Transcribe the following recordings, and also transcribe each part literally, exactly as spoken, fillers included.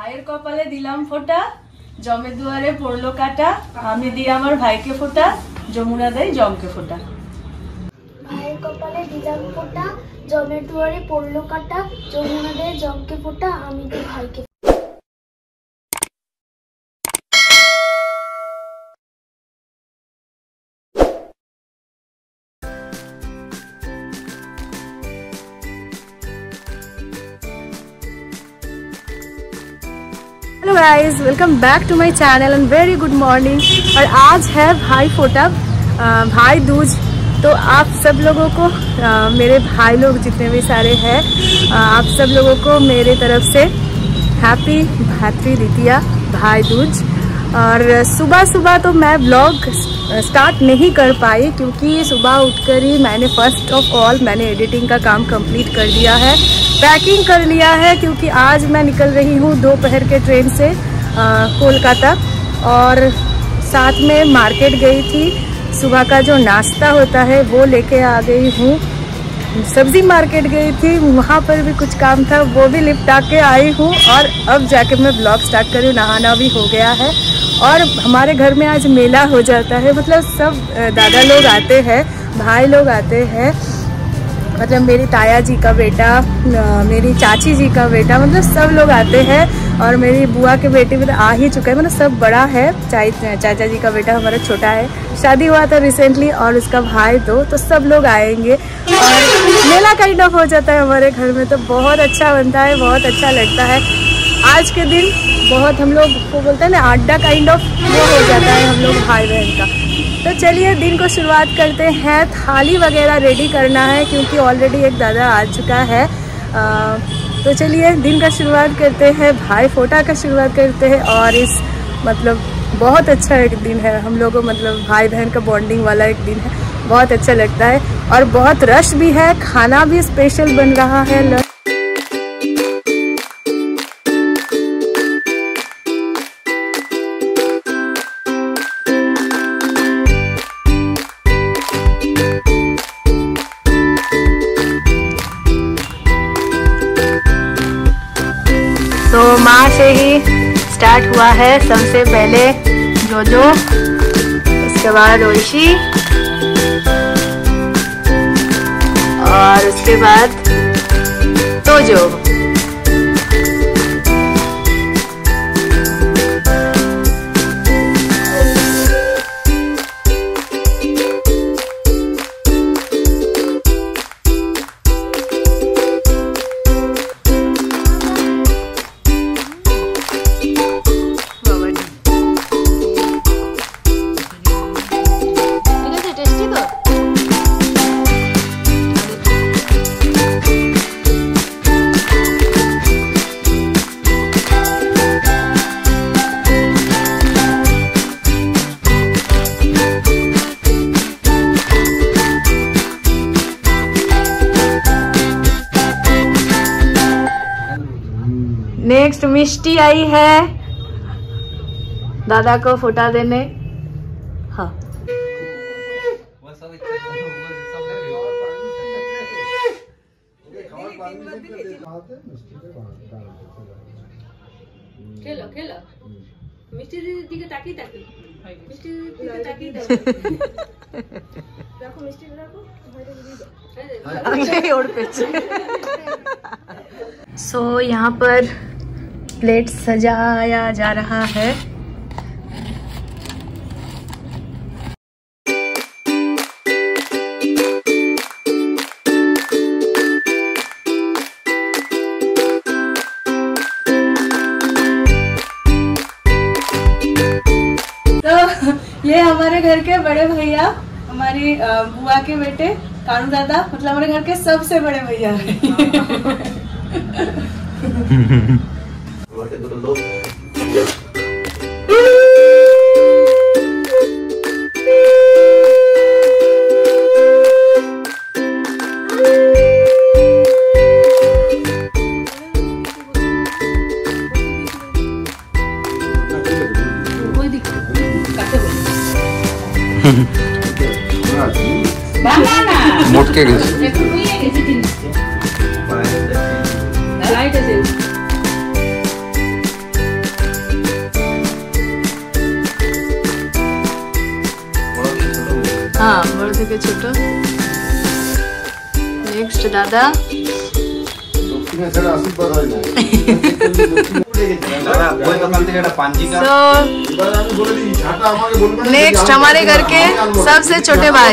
ভাইয়ের কপালে দিলাম ফোঁটা, জমের দুয়ারে পড়লো কাটা, আমি দিই আমার ভাইকে ফোঁটা, যমুনা দেয় জমকে ফোঁটা। ভাইয়ের কপালে দিলাম ফোঁটা, জমের দুয়ারে পড়লো কাটা, যমুনা দেয় জমকে ফোঁটা, আমি দিই ভাইকে। Hello guys, welcome back to my channel and very good morning. और आज है भाई फोटा, भाई दूज। तो आप सब लोगों को आ, मेरे भाई लोग जितने भी सारे हैं, आप सब लोगों को मेरे तरफ से हैप्पी भातृ द्वितीया भाई दूज। और सुबह सुबह तो मैं ब्लॉग स्टार्ट नहीं कर पाई क्योंकि सुबह उठकर ही मैंने फर्स्ट ऑफ ऑल मैंने एडिटिंग का काम कंप्लीट कर दिया है, पैकिंग कर लिया है, क्योंकि आज मैं निकल रही हूँ दोपहर के ट्रेन से कोलकाता। और साथ में मार्केट गई थी, सुबह का जो नाश्ता होता है वो लेके आ गई हूँ। सब्जी मार्केट गई थी, वहाँ पर भी कुछ काम था, वो भी निपटा के आई हूँ। और अब जाके मैं ब्लॉग स्टार्ट करूँ, नहाना भी हो गया है। और हमारे घर में आज मेला हो जाता है, मतलब सब दादा लोग आते हैं, भाई लोग आते हैं, मतलब मेरी ताया जी का बेटा, मेरी चाची जी का बेटा, मतलब सब लोग आते हैं। और मेरी बुआ के बेटे भी आ ही चुका है, मतलब सब बड़ा है। चा, चाचा जी का बेटा हमारा छोटा है, शादी हुआ था रिसेंटली, और उसका भाई दो, तो सब लोग आएंगे और मेला काइंड ऑफ हो जाता है हमारे घर में। तो बहुत अच्छा बनता है, बहुत अच्छा लगता है। आज के दिन बहुत हम लोग को बोलते हैं ना, अड्डा काइंड ऑफ वो हो जाता है हम लोग भाई बहन का। तो चलिए दिन को शुरुआत करते हैं। थाली वगैरह रेडी करना है क्योंकि ऑलरेडी एक दादा आ चुका है। आ, तो चलिए दिन का शुरुआत करते हैं, भाई फोटा का शुरुआत करते हैं। और इस मतलब बहुत अच्छा एक दिन है हम लोगों को, मतलब भाई बहन का बॉन्डिंग वाला एक दिन है, बहुत अच्छा लगता है। और बहुत रश भी है, खाना भी स्पेशल बन रहा है। तो माँ से ही स्टार्ट हुआ है सबसे पहले जोजो, उसके बाद ओइशी, और उसके बाद तोजो। नेक्स्ट मिष्टी आई है दादा को फोटा देने। हाँ, खेलो खेलो, मिष्टी दीदी के ताकी ताकी, मिष्टी दीदी के ताकी रखो, मिष्टी रखो, आगे और पीछे। सो so, यहाँ पर प्लेट सजाया जा रहा है। तो ये हमारे घर के बड़े भैया, हमारी बुआ के बेटे कानू दादा, मतलब हमारे घर के सबसे बड़े भैया हैं। मोटके गए लाइट है। থেকে ছোট। নেক্সট দাদা। नेक्स्ट हमारे घर के सबसे छोटे भाई।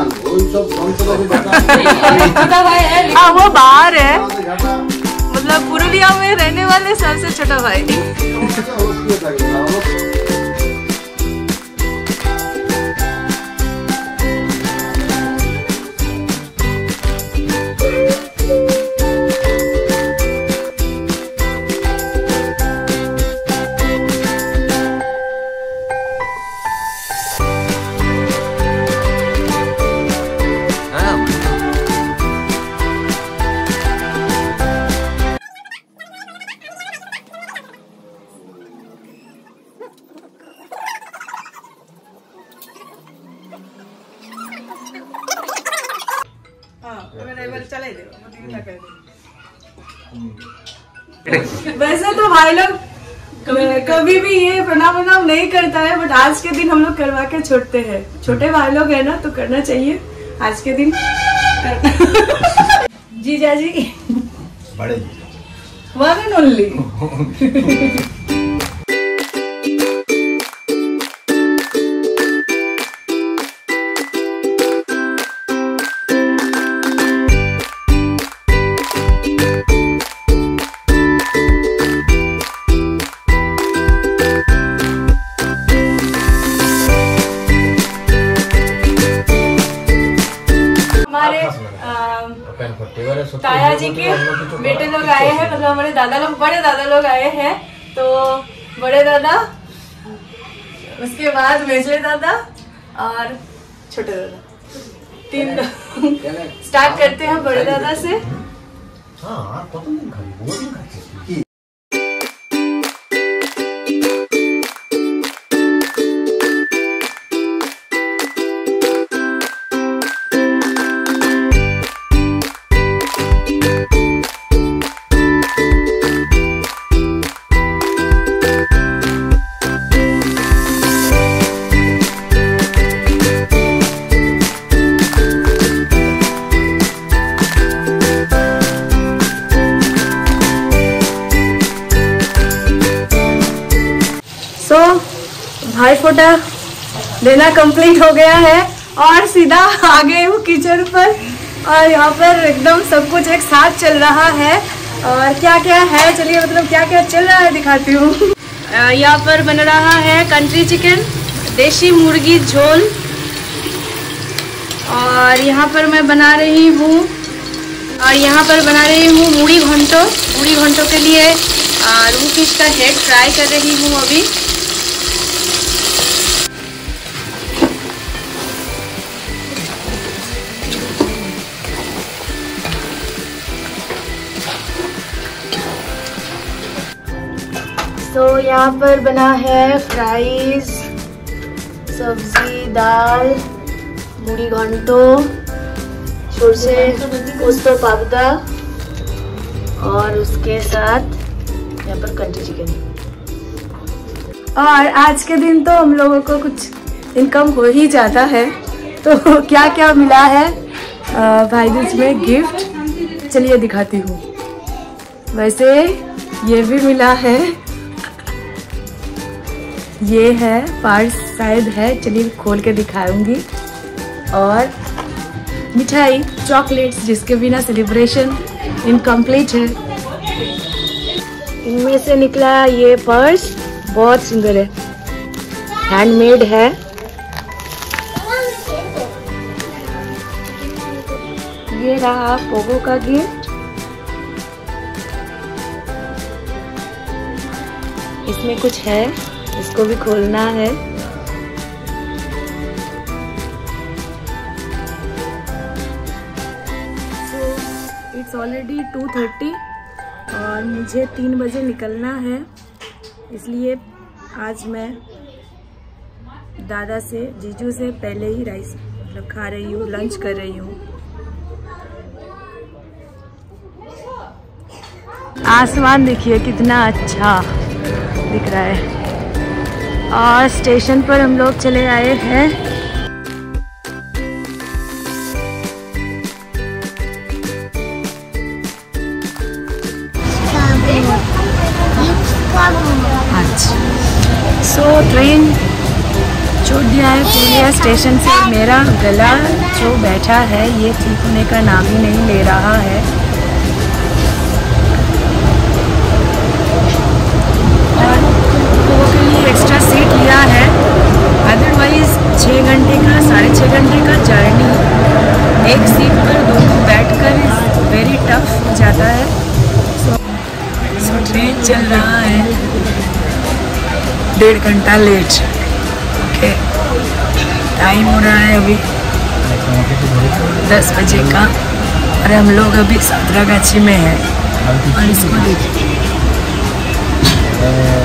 हाँ वो बाहर है, मतलब पुरुलिया में रहने वाले सबसे छोटा भाई। वैसे तो भाई लोग कभी भी ये प्रणाम प्रणाम नहीं करता है, बट आज के दिन हम लोग करवा के छोड़ते हैं। छोटे भाई लोग है ना, तो करना चाहिए आज के दिन। जीजा जी बड़े वन एंड ओनली। ताया जी के बेटे लोग आए हैं, मतलब हमारे दादा लोग, बड़े दादा लोग आए हैं। तो बड़े दादा, उसके बाद मेजले दादा और छोटे दादा, तीन लोग। स्टार्ट करते हैं बड़े दादा से। तो भाई फोटा देना कंप्लीट हो गया है और सीधा आ गए हूँ किचन पर, और यहाँ पर एकदम सब कुछ एक साथ चल रहा है। और क्या क्या है, चलिए मतलब क्या क्या चल रहा है दिखाती हूँ। यहाँ पर बन रहा है कंट्री चिकन, देसी मुर्गी झोल, और यहाँ पर मैं बना रही हूँ और यहाँ पर बना रही हूँ मुड़ी घंटो। मुड़ी घंटो के लिए रू फिश का हेड फ्राई कर रही हूँ अभी। तो यहाँ पर बना है फ्राइज, सब्जी, दाल, मुड़ी घंटो, छोरसे पोस्तो पापड़ा, और उसके साथ यहाँ पर कंट्री चिकन। और आज के दिन तो हम लोगों को कुछ इनकम हो ही जाता है। तो क्या क्या मिला है भाई दूज में गिफ्ट, चलिए दिखाती हूँ। वैसे ये भी मिला है, ये है पर्स शायद है, चलिए खोल के दिखाऊंगी। और मिठाई, चॉकलेट्स, जिसके बिना सेलिब्रेशन इनकम्प्लीट है। इनमें से निकला ये पर्स, बहुत सुंदर है, हैंडमेड है। ये रहा पोगो का गिफ्ट, इसमें कुछ है, इसको भी खोलना है। So it's already two thirty और मुझे तीन बजे निकलना है, इसलिए आज मैं दादा से, जीजू से पहले ही राइस मतलब खा रही हूँ, लंच कर रही हूँ। आसमान देखिए कितना अच्छा दिख रहा है। और स्टेशन पर हम लोग चले आए हैं। अच्छा, सो ट्रेन छूट गया है पुलिया स्टेशन से। मेरा गला जो बैठा है ये ठीक होने का नाम ही नहीं ले रहा है। और लोगों के लिए एक्स्ट्रा सीट लिया है, अदरवाइज छः घंटे का साढ़े छः घंटे का जर्नी एक सीट पर दोनों बैठकर वेरी टफ हो जाता है। सो सो ट्रेन चल रहा है डेढ़ घंटा लेट। ओके, टाइम हो रहा है अभी दस बजे का और हम लोग अभी सातरागाछी में हैं। और इसको देखिए